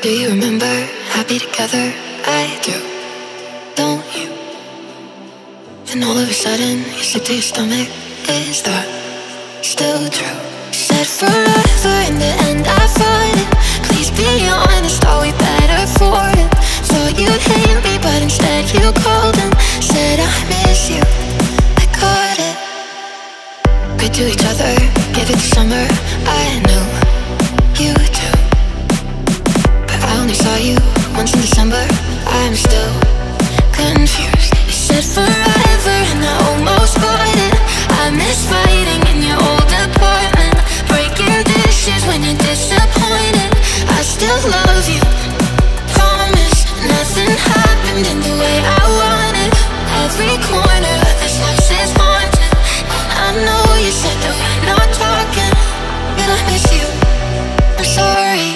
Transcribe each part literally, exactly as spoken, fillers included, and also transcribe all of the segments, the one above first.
Do you remember, happy together? I do, don't you? Then all of a sudden, you sick to your stomach. Is that still true? Said forever, in the end I fought it. Please be honest, are we better for it? Thought you'd hate me, but instead you called and said I miss you. I got it. Good to each other, give it to summer. I knew you too, but I only saw you once in December. I'm still confused. You said forever and I almost bought it. I miss fighting in your old apartment, breaking dishes when you're disappointed. I still love you, promise. Nothing happened in the way I wanted. Every corner of this house is haunted. I know you said that we're not talking, but I miss you. I'm sorry.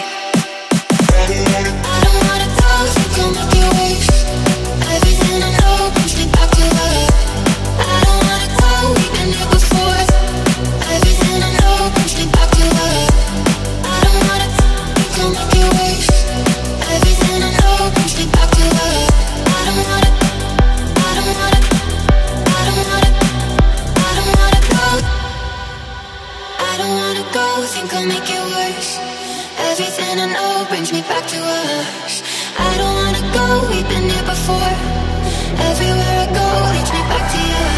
I don't wanna go, think I'll make it worse. Everything I know brings me back to us. I don't wanna go, we've been here before. Everything I know brings me back to us. I don't wanna think I'll make it worse. Everything I know brings me back to us. I don't wanna, I don't wanna, I don't wanna, I don't wanna go. I don't wanna go, think I'll make it worse. Everything I know brings me back to us. I don't wanna go, we've been here before. Everywhere I go leads me back to you.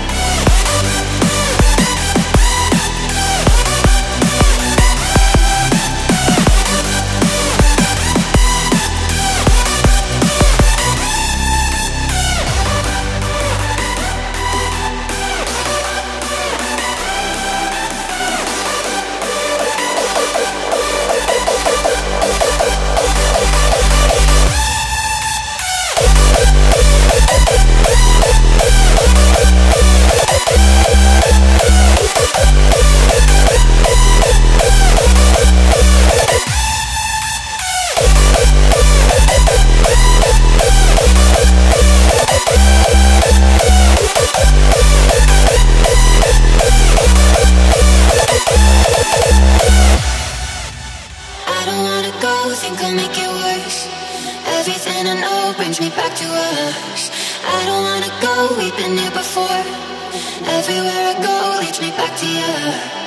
I don't wanna go, think I'll make it worse. Everything I know brings me back to us. I don't wanna go, we've been here before. Everywhere I go leads me back to you.